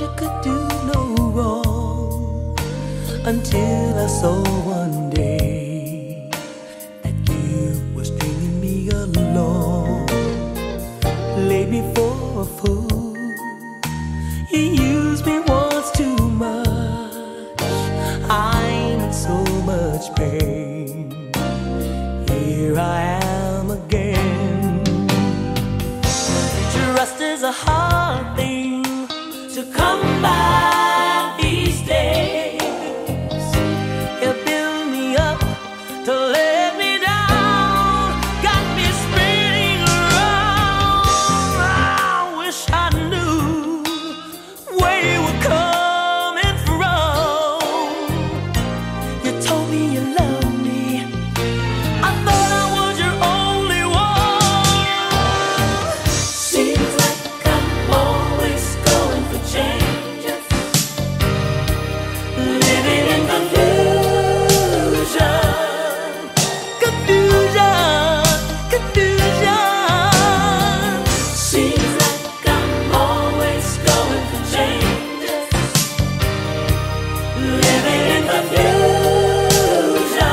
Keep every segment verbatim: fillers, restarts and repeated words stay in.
you could do no wrong, until I saw one day that you were stringing me along. Laid me for a fool, you used me once too much. I'm in so much pain, here I am again. Trust is a hard thing to come by these days. You build me up to let me down, got me spinning around. I wish I knew where you were coming from. You told me you loved me, I thought I was your only one. Seems like I'm always going for changes, living in confusion, confusion, confusion. Seems like I'm always going for changes, living in confusion,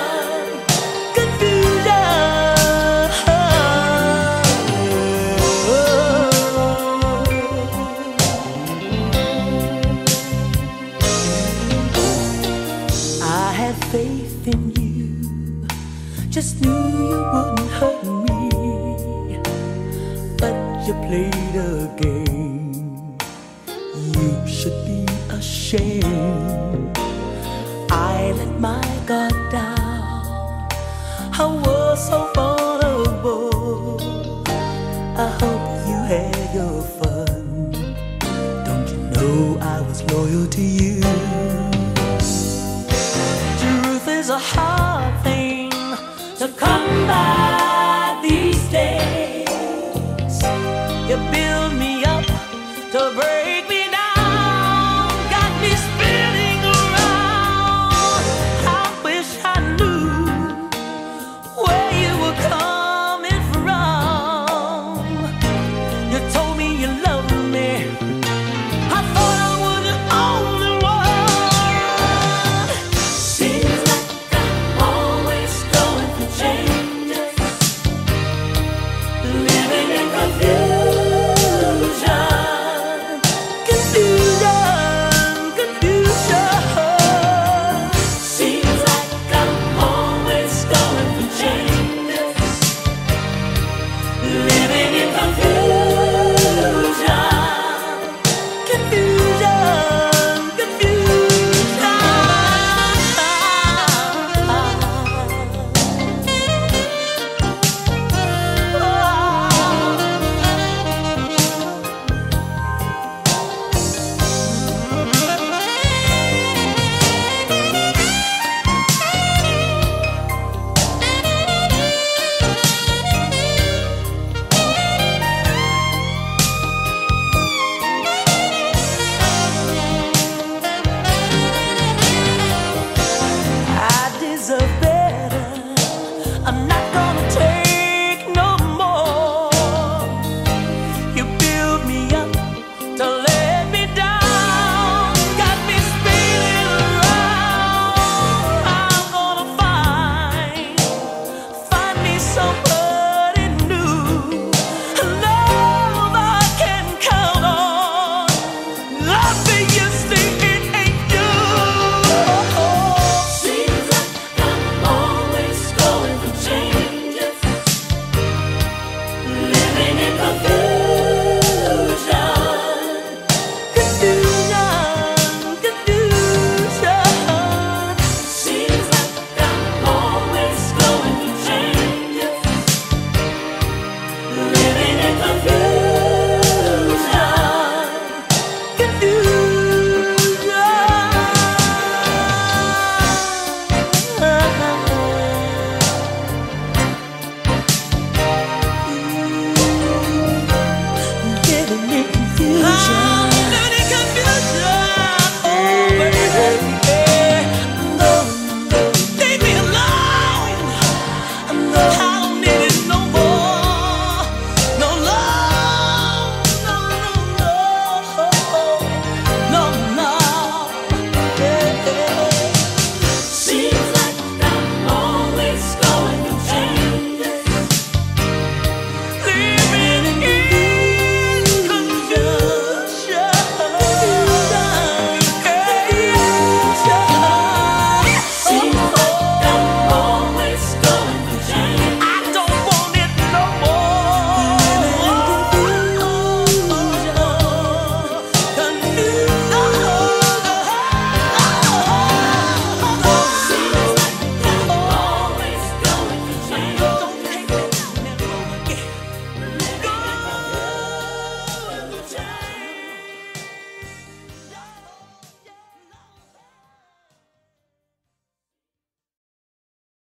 confusion. I had faith in you, just knew you wouldn't hurt me, but you played a game. You should be ashamed. I let my guard down, I was so vulnerable. I hope you had your fun. Don't you know I was loyal to you?